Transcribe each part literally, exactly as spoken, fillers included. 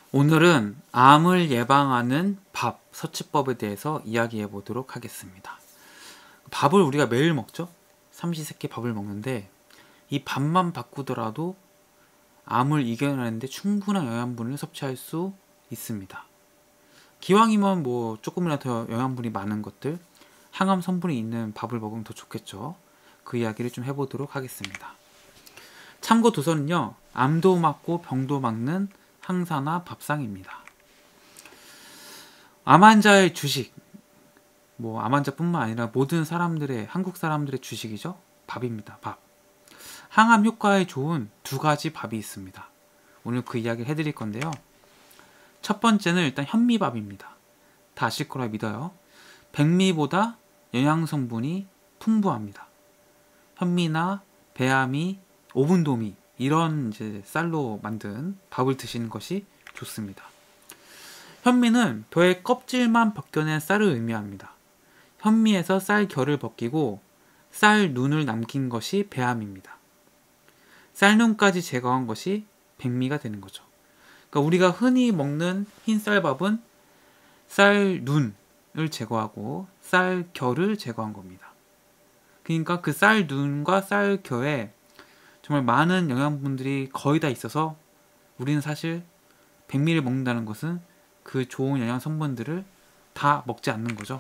오늘은 암을 예방하는 밥, 서치법에 대해서 이야기해 보도록 하겠습니다. 밥을 우리가 매일 먹죠? 삼시세끼 밥을 먹는데 이 밥만 바꾸더라도 암을 이겨내는데 충분한 영양분을 섭취할 수 있습니다. 기왕이면 뭐 조금이라도 더 영양분이 많은 것들, 항암 성분이 있는 밥을 먹으면 더 좋겠죠. 그 이야기를 좀 해보도록 하겠습니다. 참고 도서는요, 암도 막고 병도 막는 항산화 밥상입니다. 암 환자의 주식, 뭐 암 환자뿐만 아니라 모든 사람들의, 한국 사람들의 주식이죠. 밥입니다. 밥. 항암 효과에 좋은 두 가지 밥이 있습니다. 오늘 그 이야기를 해드릴 건데요. 첫 번째는 일단 현미밥입니다. 다 아실 거라 믿어요. 백미보다 영양성분이 풍부합니다. 현미나 배아미, 오분도미 이런 이제 쌀로 만든 밥을 드시는 것이 좋습니다. 현미는 벼의 껍질만 벗겨낸 쌀을 의미합니다. 현미에서 쌀 결을 벗기고 쌀 눈을 남긴 것이 배암입니다. 쌀눈까지 제거한 것이 백미가 되는 거죠. 그러니까 우리가 흔히 먹는 흰쌀밥은 쌀 눈을 제거하고 쌀 결을 제거한 겁니다. 그러니까 그 쌀 눈과 쌀 결에 정말 많은 영양분들이 거의 다 있어서 우리는 사실 백미를 먹는다는 것은 그 좋은 영양 성분들을 다 먹지 않는 거죠.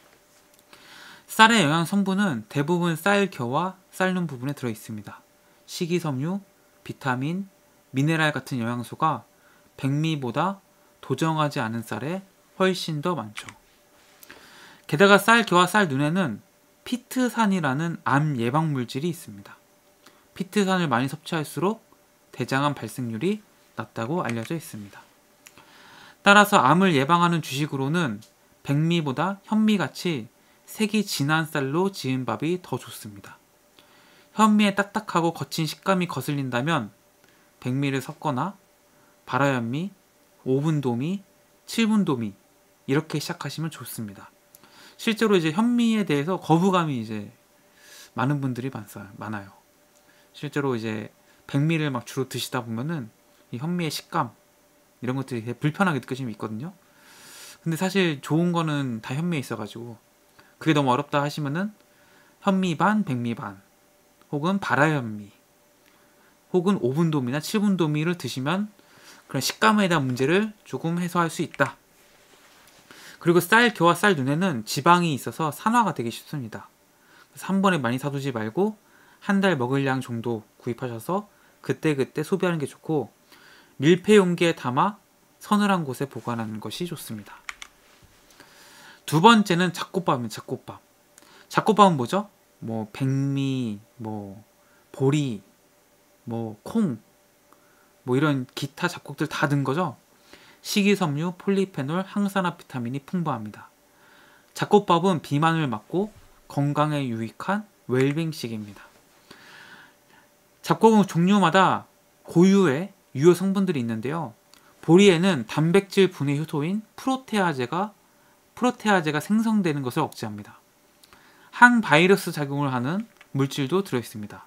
쌀의 영양 성분은 대부분 쌀겨와 쌀눈 부분에 들어 있습니다. 식이섬유, 비타민, 미네랄 같은 영양소가 백미보다 도정하지 않은 쌀에 훨씬 더 많죠. 게다가 쌀겨와 쌀눈에는 피트산이라는 암 예방 물질이 있습니다. 피트산을 많이 섭취할수록 대장암 발생률이 낮다고 알려져 있습니다. 따라서 암을 예방하는 주식으로는 백미보다 현미같이 색이 진한 쌀로 지은 밥이 더 좋습니다. 현미의 딱딱하고 거친 식감이 거슬린다면 백미를 섞거나 발화현미, 오분도미, 칠분도미 이렇게 시작하시면 좋습니다. 실제로 이제 현미에 대해서 거부감이 이제 많은 분들이 많아요. 실제로 이제 백미를 막 주로 드시다 보면은 이 현미의 식감 이런 것들이 되게 불편하게 느껴지면 있거든요. 근데 사실 좋은 거는 다 현미에 있어가지고 그게 너무 어렵다 하시면은 현미 반, 백미 반 혹은 발화현미 혹은 오분도미나 칠분도미를 드시면 그런 식감에 대한 문제를 조금 해소할 수 있다. 그리고 쌀겨와 쌀눈에는 지방이 있어서 산화가 되기 쉽습니다. 그래서 한 번에 많이 사두지 말고 한 달 먹을 양 정도 구입하셔서 그때그때 소비하는 게 좋고 밀폐 용기에 담아 서늘한 곳에 보관하는 것이 좋습니다. 두 번째는 잡곡밥입니다. 잡곡밥. 잡곡밥은 뭐죠? 뭐 백미, 뭐 보리, 뭐 콩, 뭐 이런 기타 잡곡들 다 든 거죠. 식이섬유, 폴리페놀, 항산화 비타민이 풍부합니다. 잡곡밥은 비만을 막고 건강에 유익한 웰빙식입니다. 잡곡은 종류마다 고유의 유효 성분들이 있는데요. 보리에는 단백질 분해 효소인 프로테아제가 프로테아제가 생성되는 것을 억제합니다. 항바이러스 작용을 하는 물질도 들어있습니다.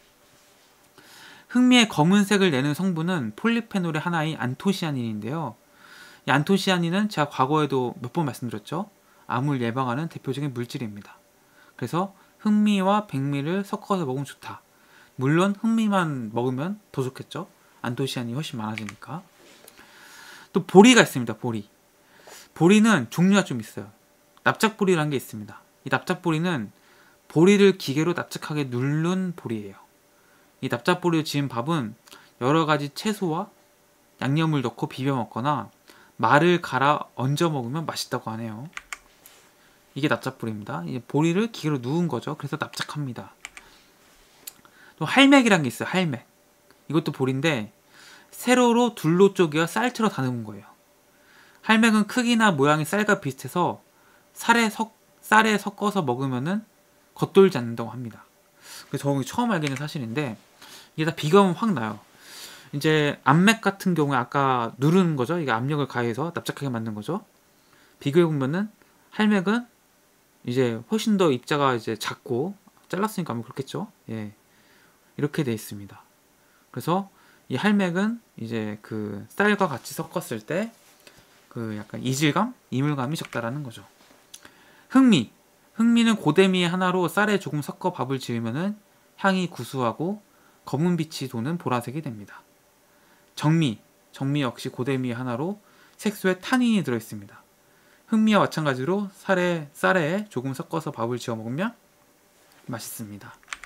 흑미의 검은색을 내는 성분은 폴리페놀의 하나인 안토시아닌인데요. 이 안토시아닌은 제가 과거에도 몇 번 말씀드렸죠. 암을 예방하는 대표적인 물질입니다. 그래서 흑미와 백미를 섞어서 먹으면 좋다. 물론 흑미만 먹으면 더 좋겠죠. 안토시아닌이 훨씬 많아지니까. 또 보리가 있습니다. 보리. 보리는 종류가 좀 있어요. 납작보리라는 게 있습니다. 이 납작보리는 보리를 기계로 납작하게 누른 보리예요. 이 납작보리로 지은 밥은 여러 가지 채소와 양념을 넣고 비벼 먹거나 말을 갈아 얹어 먹으면 맛있다고 하네요. 이게 납작보리입니다. 이 보리를 기계로 누운 거죠. 그래서 납작합니다. 또 할맥이란 게 있어요. 할맥. 이것도 보리인데 세로로 둘로 쪼개어 쌀처럼 다듬은 거예요. 할맥은 크기나 모양이 쌀과 비슷해서 쌀에, 섞, 쌀에 섞어서 먹으면은 겉돌지 않는다고 합니다. 그래서 저는 처음 알게 된 사실인데 이게 다 비교하면 확 나요. 이제 암맥 같은 경우에 아까 누르는 거죠. 이게 압력을 가해서 납작하게 만든 거죠. 비교해 보면은 할맥은 이제 훨씬 더 입자가 이제 작고 잘랐으니까 아마 그렇겠죠. 예. 이렇게 돼 있습니다. 그래서 이 할맥은 이제 그 쌀과 같이 섞었을 때 그 약간 이질감, 이물감이 적다라는 거죠. 흑미, 흑미는 고대미의 하나로 쌀에 조금 섞어 밥을 지으면은 향이 구수하고 검은 빛이 도는 보라색이 됩니다. 정미, 정미 역시 고대미의 하나로 색소에 타닌이 들어 있습니다. 흑미와 마찬가지로 쌀에, 쌀에 조금 섞어서 밥을 지어 먹으면 맛있습니다.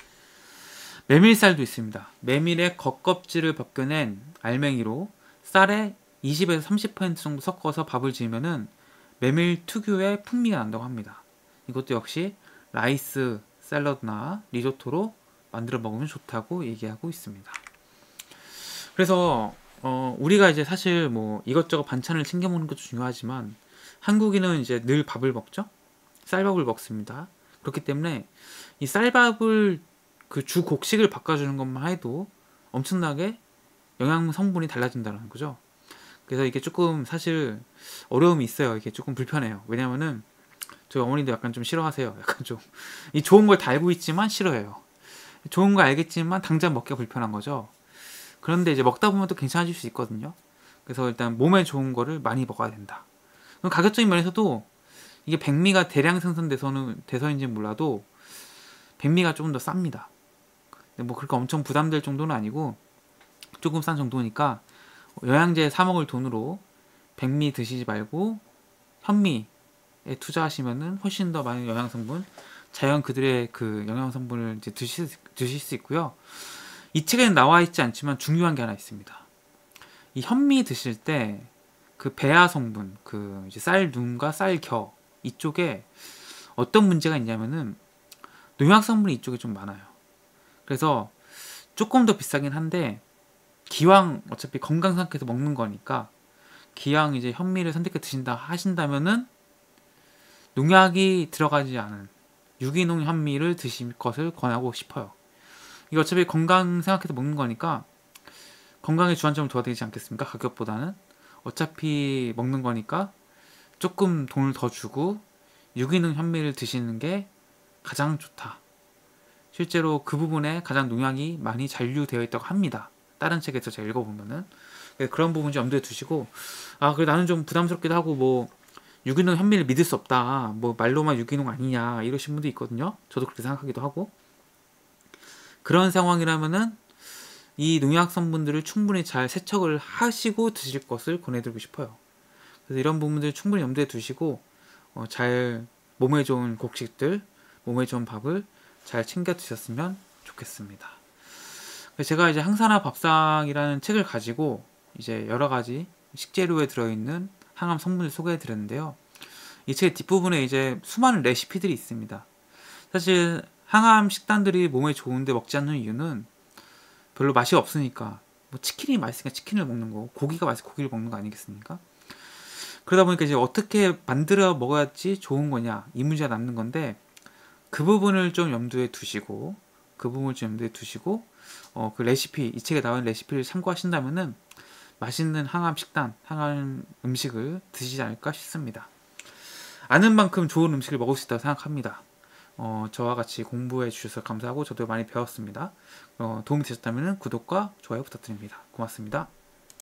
메밀쌀도 있습니다. 메밀의 겉껍질을 벗겨낸 알맹이로 쌀에 이십에서 삼십 퍼센트 정도 섞어서 밥을 지으면은 메밀 특유의 풍미가 난다고 합니다. 이것도 역시 라이스 샐러드나 리조토로 만들어 먹으면 좋다고 얘기하고 있습니다. 그래서 어, 우리가 이제 사실 뭐 이것저것 반찬을 챙겨 먹는 것도 중요하지만 한국인은 이제 늘 밥을 먹죠. 쌀밥을 먹습니다. 그렇기 때문에 이 쌀밥을 그 주 곡식을 바꿔주는 것만 해도 엄청나게 영양 성분이 달라진다는 거죠. 그래서 이게 조금 사실 어려움이 있어요. 이게 조금 불편해요. 왜냐면은 저희 어머니도 약간 좀 싫어하세요. 약간 좀 이 좋은 걸 다 알고 있지만 싫어해요. 좋은 거 알겠지만 당장 먹기가 불편한 거죠. 그런데 이제 먹다 보면 또 괜찮아질 수 있거든요. 그래서 일단 몸에 좋은 거를 많이 먹어야 된다. 그럼 가격적인 면에서도 이게 백미가 대량 생산돼서는 돼서인지는 몰라도 백미가 조금 더 쌉니다. 근데 뭐 그렇게 엄청 부담될 정도는 아니고 조금 싼 정도니까 영양제 사 먹을 돈으로 백미 드시지 말고 현미에 투자하시면은 훨씬 더 많은 영양 성분, 자연 그들의 그 영양 성분을 이제 드실, 드실 수 있고요. 이 책에는 나와 있지 않지만 중요한 게 하나 있습니다. 이 현미 드실 때 그 배아 성분, 그 이제 쌀 눈과 쌀 겨 이쪽에 어떤 문제가 있냐면은 농약 성분이 이쪽에 좀 많아요. 그래서 조금 더 비싸긴 한데 기왕 어차피 건강 상태에서 먹는 거니까 기왕 이제 현미를 선택해 드신다 하신다면은 농약이 들어가지 않은 유기농 현미를 드실 것을 권하고 싶어요. 이거 어차피 건강 생각해서 먹는 거니까 건강에 주안점을 둬야 되지 않겠습니까? 가격보다는 어차피 먹는 거니까 조금 돈을 더 주고 유기농 현미를 드시는 게 가장 좋다. 실제로 그 부분에 가장 농약이 많이 잔류되어 있다고 합니다. 다른 책에서 제가 읽어보면은 그런 부분 좀 염두에 두시고 아 그래 나는 좀 부담스럽기도 하고 뭐 유기농 현미를 믿을 수 없다. 뭐 말로만 유기농 아니냐 이러신 분도 있거든요. 저도 그렇게 생각하기도 하고 그런 상황이라면은 이 농약 성분들을 충분히 잘 세척을 하시고 드실 것을 권해드리고 싶어요. 그래서 이런 부분들 충분히 염두에 두시고 어, 잘 몸에 좋은 곡식들, 몸에 좋은 밥을 잘 챙겨 드셨으면 좋겠습니다. 제가 이제 항산화 밥상이라는 책을 가지고 이제 여러 가지 식재료에 들어있는 항암 성분을 소개해 드렸는데요. 이 책의 뒷부분에 이제 수많은 레시피들이 있습니다. 사실 항암 식단들이 몸에 좋은데 먹지 않는 이유는 별로 맛이 없으니까 뭐 치킨이 맛있으니까 치킨을 먹는 거고 고기가 맛있으니까 고기를 먹는 거 아니겠습니까? 그러다 보니까 이제 어떻게 만들어 먹어야지 좋은 거냐 이 문제가 남는 건데 그 부분을 좀 염두에 두시고 그 부분을 좀 염두에 두시고 어, 그 레시피 이 책에 나온 레시피를 참고하신다면은 맛있는 항암 식단, 항암 음식을 드시지 않을까 싶습니다. 아는 만큼 좋은 음식을 먹을 수 있다고 생각합니다. 어, 저와 같이 공부해 주셔서 감사하고 저도 많이 배웠습니다. 어, 도움이 되셨다면 구독과 좋아요 부탁드립니다. 고맙습니다.